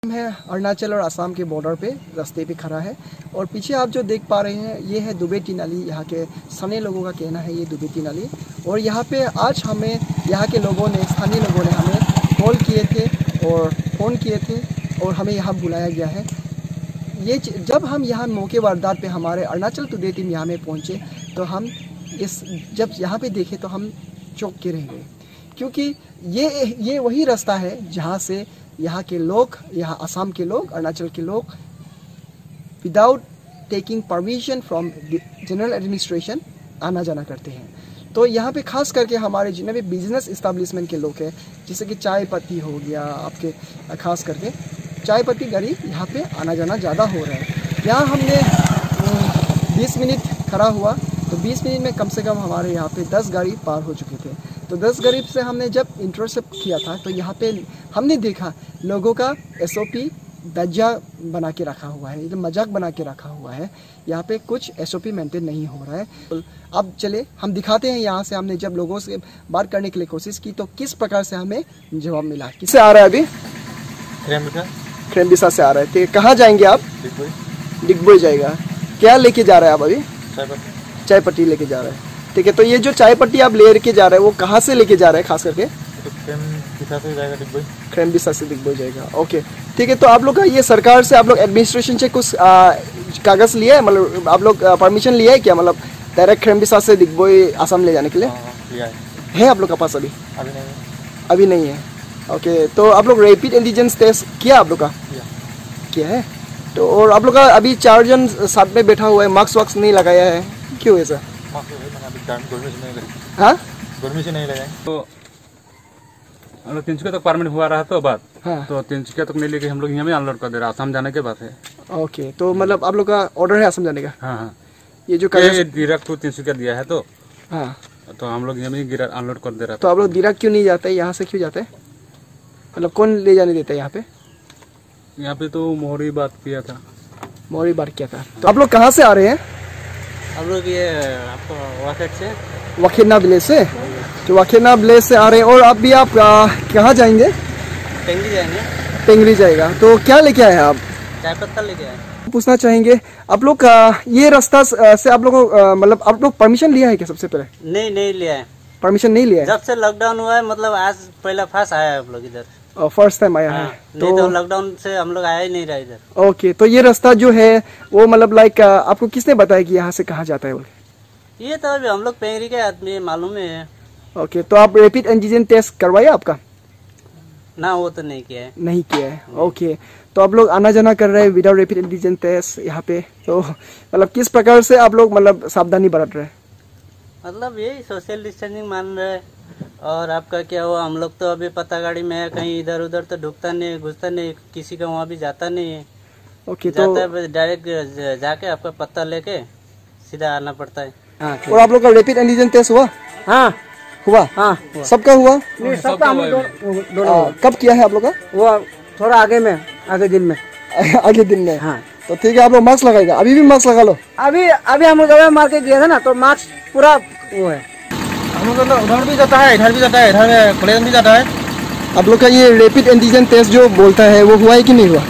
है अरुणाचल और असम के बॉर्डर पे रास्ते पे खड़ा है और पीछे आप जो देख पा रहे हैं ये है दुबेटी नाली। यहाँ के स्थानीय लोगों का कहना है ये दुबेटी नाली। और यहाँ पे आज हमें यहाँ के लोगों ने, स्थानीय लोगों ने हमें कॉल किए थे और फ़ोन किए थे और हमें यहाँ बुलाया गया है। ये जब हम यहाँ मौके वारदात पे हमारे अरुणाचल टुडे टीम यहाँ में पहुँचे तो हम जब यहाँ पे देखे तो हम चौंक के रह गए, क्योंकि ये वही रास्ता है जहाँ से यहाँ के लोग, यहाँ असम के लोग, अरुणाचल के लोग without taking permission from general administration आना जाना करते हैं। तो यहाँ पे खास करके हमारे जितने भी बिजनेस इस्टेब्लिशमेंट के लोग हैं, जैसे कि चाय पत्ती हो गया, आपके खास करके चाय पत्ती गाड़ी यहाँ पे आना जाना ज़्यादा हो रहा है। यहाँ हमने 20 मिनट खड़ा हुआ तो 20 मिनट में कम से कम हमारे यहाँ पे 10 गाड़ी पार हो चुके थे। तो 10 गाड़ी से हमने जब इंटरसेप्ट किया था तो यहाँ पे हमने देखा लोगों का SOP दज्जा बना के रखा हुआ है, एकदम मजाक बना के रखा हुआ है। यहाँ पे कुछ SOP मेंटेन नहीं हो रहा है। तो अब चले हम दिखाते हैं यहाँ से हमने जब लोगों से बात करने के लिए कोशिश की तो किस प्रकार से हमें जवाब मिला। किससे आ रहा है अभी? क्रेम्बिसा से आ रहा है। कहाँ जाएंगे आप? डिगबोई जाएगा। क्या लेके जा रहे हैं आप अभी? चाय पत्ती लेके जा रहे हैं। ठीक है, तो ये जो चाय पत्ती आप लेके जा रहे हैं वो कहाँ से लेके जा रहे हैं? खास करके क्रेम्बिसा से डिगबोई जाएगा। ओके, ठीक है। तो आप लोग का ये सरकार से आप लोग एडमिनिस्ट्रेशन से कुछ कागज लिया है, मतलब आप लोग परमिशन लिया है क्या, मतलब डायरेक्ट क्रेम्बिसा से डिगबोई असम ले जाने के लिए? लिया है आप लोग का पास? अभी नहीं है। ओके, तो आप लोग रैपिड एंटीजन टेस्ट किया आप लोग का? किया है। तो और आप लोग का अभी 4 जन साथ में बैठा हुआ है, मास्क वास्क नहीं लगाया है, क्यों ऐसा? हाँ, गर्मी से नहीं लगाए। तो हम लोग 300 तक परमिट हुआ रहा तो बात। हाँ। तो 300 तक नहीं लेके हम लोग यहाँ में अनलोड कर दे रहे, असम जाने के बाद है। ओके, तो मतलब आप लोग का ऑर्डर है असम जाने का? हाँ हाँ। ये जो डायरेक्ट तो 300 दिया है तो हाँ, तो हम लोग यहाँ में अनलोड कर दे रहा। तो आप लोग डायरेक्ट क्यों नहीं जाते, यहाँ से क्यों जाते हैं? मतलब कौन ले जाने देता है यहाँ पे? यहाँ पे तो मोहरी बात किया था। मोहरी बात किया था। तो आप लोग कहाँ से आ रहे हैं? हम लोग ये आपको वाकेट से, वखेना विलेज से। तो वखेना विलेज से आ रहे हैं। और आप भी आप कहाँ जाएंगे? पेंगरी जाएंगे। पेंगरी जाएगा। तो क्या लेके आए हैं आप? चाय पत्ता लेके आए। पूछना चाहेंगे आप लोग ये रास्ता से आप लोगों को मतलब आप लोग परमिशन लिया है क्या सबसे पहले? नहीं लिया है। परमिशन नहीं लिया है? जब से लॉकडाउन हुआ है, मतलब आज पहला फर्स्ट आया है आप लोग इधर। फर्स्ट टाइम आया है। नहीं तो लॉकडाउन से हम लोग आया ही नहीं रहा इधर। ओके, तो ये रास्ता जो है वो मतलब लाइक आपको किसने बताया कि यहाँ से कहाँ जाता है? ये तो अभी हम लोग पेंगरी के आदमी मालूम है। ओके, तो आप रैपिड एंटीजन टेस्ट करवाइए आपका? ना, वो तो नहीं किया है। नहीं किया है। ओके, तो आप लोग आना जाना कर रहे हैं विदाउट रैपिड एंटीजन टेस्ट यहाँ पे, तो मतलब किस प्रकार से आप लोग मतलब सावधानी बरत रहे हैं? मतलब यही सोशल डिस्टेंसिंग मान रहे हैं। और आपका क्या हुआ, हम लोग तो अभी पता गाड़ी में है, कहीं इधर उधर तो ढुकता नहीं, घुसता नहीं, किसी का वहाँ भी जाता नहीं है। ओके, तो डायरेक्ट जाके आपका पत्ता लेके सीधा आना पड़ता है। और आप लोग का रैपिड एंटीजन टेस्ट हुआ? हाँ हुआ। हाँ, सबका हुआ? नहीं, सबका हम दोनों। कब किया है आप लोग का? वो थोड़ा आगे दिन में आगे दिन में। हाँ, तो ठीक है, आप लोग मास्क लगाएगा। अभी भी मास्क लगा लो। अभी हम लोग दवा मार के गए थे ना, तो मास्क पूरा वो है। हम लोग उधर भी जाता है, इधर भी जाता है, इधर कॉलेज भी जाता है। आप लोग का ये रैपिड एंटीजन टेस्ट जो बोलता है वो हुआ है कि नहीं हुआ?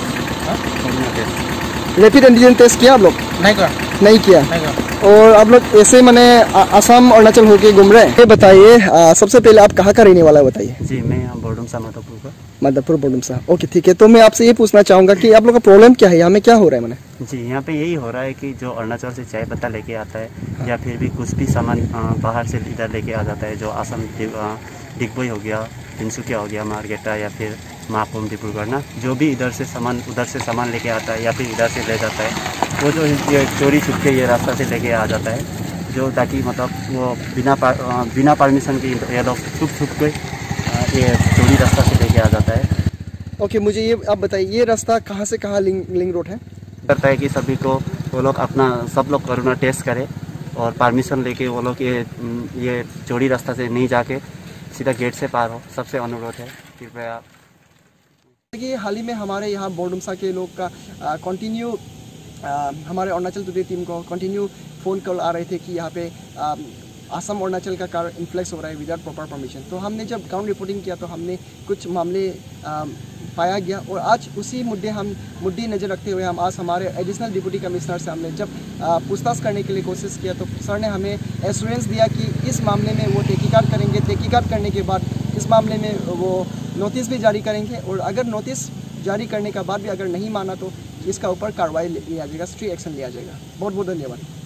रैपिड एंटीजन टेस्ट किया आप लोग? नहीं किया। और आप लोग ऐसे मैंने असम अरुणाचल होके घूम रहे हैं। ये बताइए, सबसे पहले आप कहाँ का रहने वाला है बताइए? जी, मैं यहाँ बोडुमसा मधुपुर का। मधुपुर बोडुमसा। ओके, ठीक है। तो मैं आपसे ये पूछना चाहूँगा कि आप लोग का प्रॉब्लम क्या है, यहाँ में क्या हो रहा है? मैंने जी, यहाँ पे यही हो रहा है कि जो अरुणाचल से चाय पत्ता लेके आता है या फिर भी कुछ भी सामान बाहर से इधर लेके आ जाता है, जो असम डिगबोई हो गया, तिनसुकिया हो गया, मार्केटा या फिर माकुम डिब्रूगढ़ ना, जो भी इधर से सामान लेके आता है या फिर इधर से ले जाता है, वो जो ये चोरी छुप के ये रास्ता से लेके आ जाता है, जो ताकि मतलब वो बिना परमिशन के ये लोग छुप के ये चोरी रास्ता से लेके आ जाता है। ओके, मुझे ये आप बताइए, ये रास्ता कहाँ से कहाँ लिंक रोड है? करता है कि सभी को वो लोग सब लोग कोरोना टेस्ट करें और परमिशन लेके वो लोग ये चोरी रास्ता से नहीं जाके सीधा गेट से पार हो। सबसे अनुरोध है, कृपया। देखिए, हाल ही में हमारे यहाँ बोडुमसा के लोग का कंटिन्यू हमारे अरुणाचल टुडे टीम को कंटिन्यू फ़ोन कॉल आ रहे थे कि यहाँ पे असम अरुणाचल का कार इन्फ्लेक्स हो रहा है विदाउट प्रॉपर परमिशन। तो हमने जब ग्राउंड रिपोर्टिंग किया तो हमने कुछ मामले पाया गया। और आज उसी मुद्दे नज़र रखते हुए हम आज हमारे एडिशनल डिप्टी कमिश्नर से हमने जब पूछताछ करने के लिए कोशिश किया तो सर ने हमें एश्योरेंस दिया कि इस मामले में वो तहकीकात करेंगे। तहकीकात करने के बाद इस मामले में वो नोटिस भी जारी करेंगे और अगर नोटिस जारी करने के बाद भी अगर नहीं माना तो इसका ऊपर कार्रवाई लिया जाएगा, स्ट्रिक्ट एक्शन लिया जाएगा। बहुत बहुत धन्यवाद।